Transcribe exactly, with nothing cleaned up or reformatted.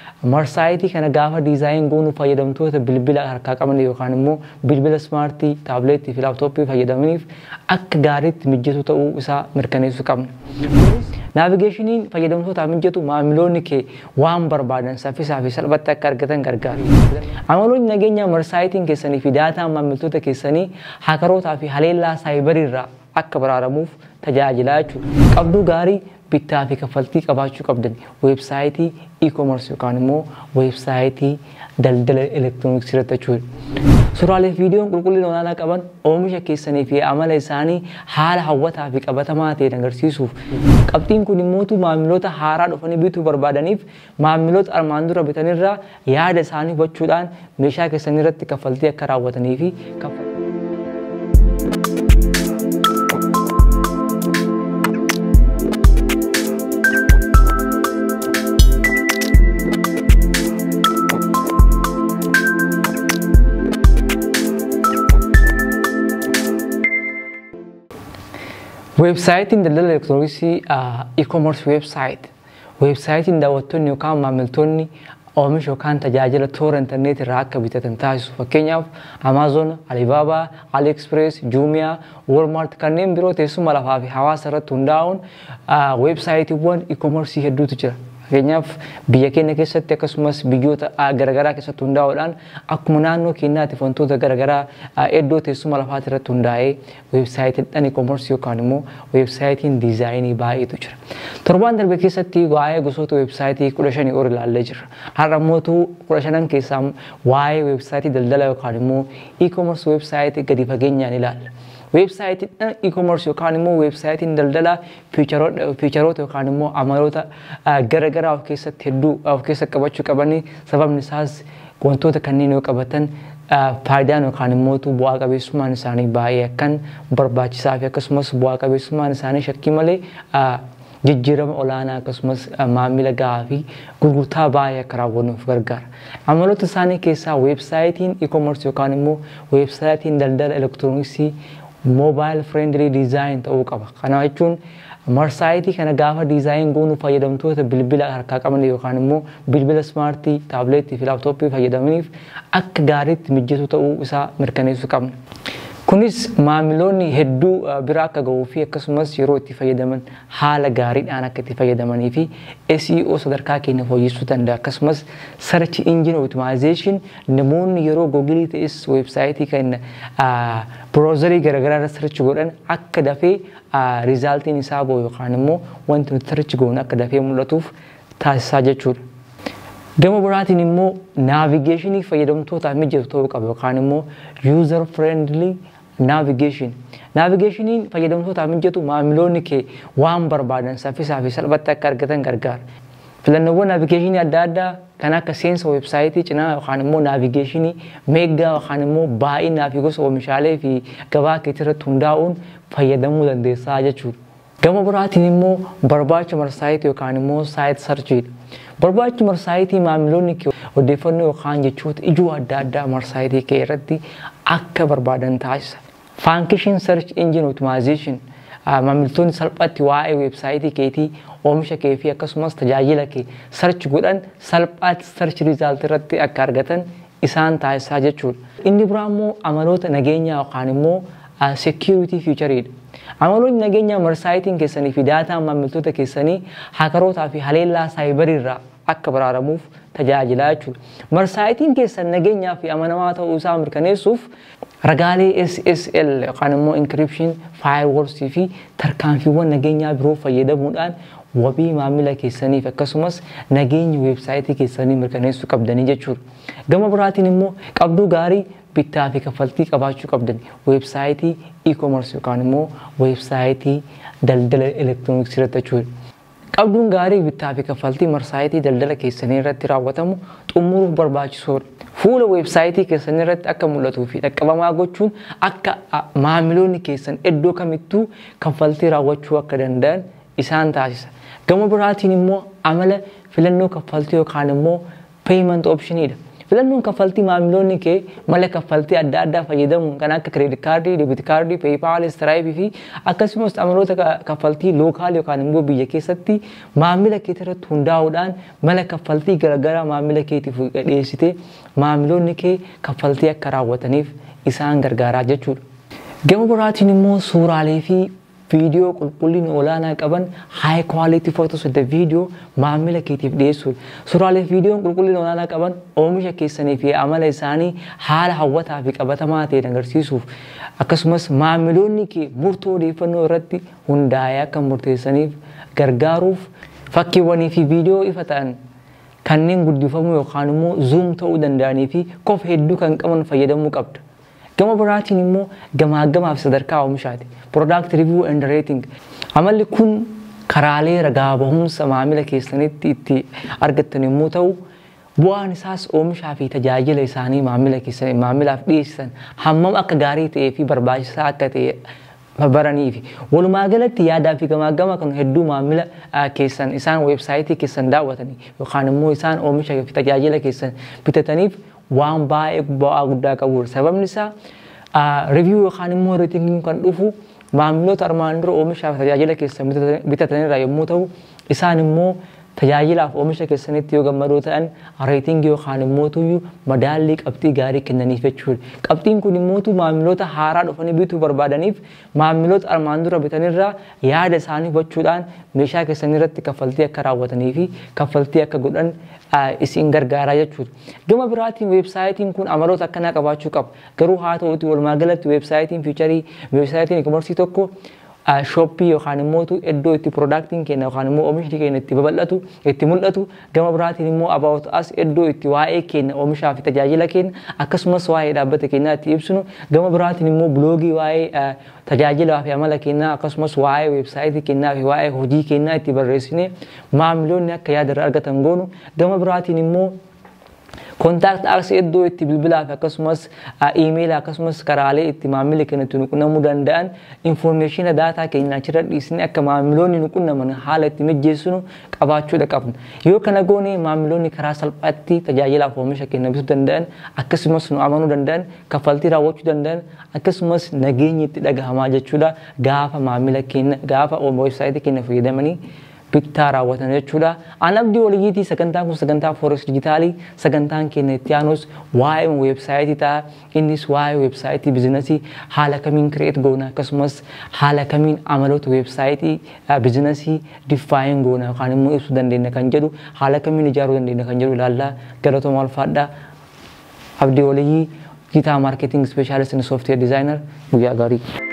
marsaayitii kana gaafa diizaayin goonu fayyadamtoota bilbila harkaa qaban yookaan immoo bilbila smaartii taabileetii fi laaptooppii fayyadamaniif akka gaariitti mijjatu ta'uu isaa mirkaneessuu qabna. Navigeeshiniin fayyadamtootaaf mijjatu maamiloonni kee waan barbaadan saffisaa fi salphatti akka argatan gargaara. Amaloonni nageenya marsaayitiin keessanii fi daataan maamiltoota keessanii hakarootaa fi haleellaa saayibariirraa akka baraaramuuf tajaajilaa jechuudha. Qabduu gaarii bittaa fi kaffaltii qabaachuu qabdan weebsaayitii e-commerce yookaan immoo weebsaayitii daldala elektirooniksii irratti jechuudha. Suuraalee fi viidiyoon qulqullina olaanaa qaban oomisha keessanii fi amala isaanii haala hawwataa fi qabatamaa ta'een agarsiisuuf qabxiin kun immoo maamiloota haaraa dhufanii bituu barbaadaniif maamiloota armaan dura bitanirraa yaada isaanii hubachuudhaan meeshaa keessanii irratti kaffaltii akka raawwatanii fi Websaayitiin daldala elektirooniksii e-commerce website. Websaayitiin daawwattoonni yookaan maamiltoonni oomisha yookaan tajaajila toora intarneetii irraa akka bitatan taasisu. Fakkeenyaaf Amazon, Alibaba, AliExpress, Jumia, Walmart kanneen biroo teessuma lafaa fi hawaasa irratti hundaa'uun websaayitiiwwan e-commerce hedduutu jira. Fakkeenyaaf biyya keenya keessatti akkasumas biyyoota garaagaraa keessatti hundaa'uudhaan akkuma naannoo keenyaatti wantoota garaagaraa iddoo teessuma lafaati irratti hundaa'ee weebsaayitiin e-commerce yookaan immoo weebsaayitiin diizaayinii baay'eetu jira. Torbaan darbe keessatti waa'ee gosoota weebsaayitii kudha shanii ol ilaallee jirra. Har'a immoo kudha shanan keessaa waa'ee weebsaayitii daldala yookaan immoo e-commerce weebsaayitii gadi fageenyaan ilaalla. Websaayitiin e-commerce yookaan immoo websaayitiin daldala fiicharoota yookaan immoo amaloota garaagaraa of keessatti hedduu of keessa qabachuu qabanii sababni isaas wantoota kanneen yoo qabatan faayidaan yookaan immoo bu'aa qabeessummaan isaanii baay'ee akkan barbaachisaa fi akkasumas bu'aa qabeessummaan isaanii shakkii malee jijjiirama olaanaa akkasumas maamila gahaa fi gurgurtaa baay'ee akka raawwannuuf gargaara. Amaloota isaanii keessaa websaayitiin e-commerce yookaan immoo websaayitiin daldala elektirooniksii mobile friendly design ta'uu qaba. Kana jechuun marsaayitii kana gaafa diizaayin goonu fayyadamtoota bilbila harkaa qaban yookaan immoo bilbila smaartii taabileetii fi laaptooppii fayyadamaniif akka gaariitti mijjatu ta'uu isaa mirkaneessuu qabna. Kunis maamiloonni hedduu bira akka ga'uu fi akkasumas yeroo itti fayyadaman haala gaariidhaan akka itti fayyadamanii fi S E O sadarkaa keenya fooyyessuu danda'a. Akkasumas search engine optimization namoonni yeroo Google ta'es websaayitii keenya browserii garaagaraa irratti search godhan akka dafee rizaaltiin isaa ba'u yookaan immoo wanti nuti search goonu akka dafee mul'atuuf taasisaa jechuudha. Gama biraatiin immoo naavigeeshinii fayyadamtootaaf mijatu ta'uu qaba yookaan immoo user friendly navigation. Navigationiin fayyadamtootaaf mijatu maamiloonni kee waan barbaadan saffisaa fi salphatti akka argatan gargaara. Filannoowwan naavigeeshinii adda addaa kan akka seensa websaayitii cinaa yookaan immoo naavigeeshinii meegaa yookaan immoo baay'inaa fi gosa oomishaalee fi gabaa keetii irratti hundaa'uun fayyadamuu dandeessaa jechuudha. Gama biraatiin immoo barbaacha marsaayitii yookaan immoo saayit sarchiidha. Barbaachi marsaayitii maamiloonni kee odeeffannoo yookaan jechoota ijoo adda addaa marsaayitii kee irratti akka barbaadan taasisa. Function search engine optimization maamiltoonni salphatti waa'ee websaayitii keetii oomisha kee fi akkasumas tajaajila kee search godhan salphaatti search result irratti akka argatan isaan taasisaa jechuudha. Inni biraa immoo amaloota nageenyaa yookaan immoo security featureidha. Amaloonni nageenyaa marsaayitiin keessanii fi daataan maamiltoota keessanii hakarootaa fi haleellaa saayibariirraa akka baraaramuuf tajaajilaa jechuudha. Marsaayitiin keessan nageenyaa fi amanamaa ta'uu isaa mirkaneessuuf ragaalee S S L yookaan immoo encryption, firewalls fi tarkaanfiiwwan nageenyaa biroo fayyadamuudhaan wabii maamila keessaniif akkasumas nageenya websaayitii keessanii mirkaneessuu qabdanii jechuudha. Gama biraatiin immoo qabduu gaarii bittaa fi kaffaltii qabaachuu qabdan websaayitii e-commerce yookaan immoo websaayitii daldala elektirooniksii irratti jechuudha. Qabduun gaarii bittaa fi kaffaltii marsaayitii daldala keessanii irratti raawwatamu xumuruuf barbaachisoodha. Fuula websaayitii keessanii irratti akka mul'atuu fi dhaqqabamaa gochuun akka maamiloonni keessan iddoo kamittuu kaffaltii raawwachuu akka danda'an isaan taasisa. Gama biraatiin immoo amala filannoo kaffaltii yookaan immoo payment optionidha. filannoon kaffaltii maamiloonni kee mala kaffaltii adda addaa fayyadamuun kan akka credit card, debit card, PayPal, Stripe fi akkasumas amaloota kaffaltii lookaal yookaan immoo biyya keessatti maamila kee irratti hundaa'uudhaan mala kaffaltii garaagaraa maamila keetiif dhiyeessitee maamiloonni kee kaffaltii akka raawwataniif isaan gargaaraa jechuudha. Gama biraatiin immoo suuraalee fi video qulqullina olaanaa qaban high quality photos with the video maamila keetiif dhiyeessuudha. Suuraalee fi viidiyoon qulqullina olaanaa qaban oomisha keessanii fi amala isaanii haala hawwataa fi qabatamaa ta'een agarsiisuuf akkasumas maamiloonni kee murtoo odeeffannoo irratti hundaa'ee akka murteessaniif gargaaruuf fakkiiwwanii fi viidiyoo ifa ta'an kanneen guddifamuu yookaan immoo zoom ta'uu danda'anii fi kofa hedduu kan qaban fayyadamuu qabda. Gama biraatiin immoo gamaagamaaf sadarkaa oomishaati. Product review and rating. Amalli kun karaalee ragaa bahumsa maamila keessanitti itti argattan yommuu ta'u, bu'aan isaas oomishaa fi tajaajila isaanii maamila keessanii maamilaaf dhiyeessan hammam akka gaarii ta'ee fi barbaachisaa akka ta'e baranii fi walumaa galatti yaadaa fi gamaagama kan hedduu maamila keessan isaan weebsaayitii keessan daawwatanii yookaan immoo isaan oomisha fi tajaajila keessan bitataniif waan baay'ee bu'aa guddaa qabudha. Sababni isaa review yookaan immoo ratingiin kan dhufu maamiloota armaan dura oomishaa fi tajaajila keessan bitatanirraa yommuu ta'u, isaan immoo tajaajilaaf oomisha keessanitti yoo gammadoo ta'an ratingii yookaan immoo tuyyuu madaallii qabxii gaarii kennaniif jechuudha. Qabxiin kun immoo maamiloota haaraa dhufanii bituu barbaadaniif maamiloota armaan dura bitanirraa yaada isaanii hubachuudhaan meeshaa keessanirratti kaffaltii akka raawwatanii fi kaffaltii akka godhan isin gargaaraa jechuudha. Gama biraatiin weebsaayitiin kun amaloota akkanaa qabaachuu qaba. Garuu haa ta'uuti walumaa galatti weebsaayitiin fiicharii weebsaayitiin e-commerce tokko shoppii yookaan immoo iddoo itti productiin keenya yookaan immoo oomishni keenya itti babal'atu itti mul'atu. Gama biraatiin immoo about us iddoo itti waa'ee keenya oomishaa fi tajaajila keenya akkasumas waa'ee dhaabbata keenyaa itti ibsinu. Gama biraatiin immoo bloogii waa'ee tajaajilaa fi amala keenyaa akkasumas waa'ee weebsaayitii keenyaa fi waa'ee hojii keenyaa itti barreessinee maamiloonni akka yaada argatan goonu. Gama biraatiin immoo contact us iddoo itti bilbilaa fi akkasumas email akkasumas karaalee itti maamila keenya itti nuqunnamuu danda'an information daataa keenya achirra dhiisnee akka maamiloonni nuqunnaman haala itti mijeessinu qabaachuudha qabna. Yoo kana goone maamiloonni karaa salphaatti tajaajilaaf oomisha keenya bituu danda'an akkasumas nu amanuu danda'an kaffaltii raawwachuu danda'an akkasumas nageenyi itti dhagahamaa jechuudha. Gaafa maamila keenya gaafa weebsaayitii keenya fayyadamanii bittaa raawwatan jechuudha. An Abdii Waliyyii sagantaan kun sagantaa Forex Digitaalii sagantaan keenya itti aanus waa'ee weebsaayitii ta'a. Innis waa'ee weebsaayitii biizinasii haala kamiin kireet goona akkasumas haala kamiin amaloota weebsaayitii biizinasii diffaayin goona yookaan immoo ibsuu dandeenya kan jedhu haala kamiin ijaaruu dandeenya kan jedhu ilaallaa. Galatooma ulfaadhaa. Abdii Waliyyii digital marketing specialist and software designer. Guyyaa gaarii.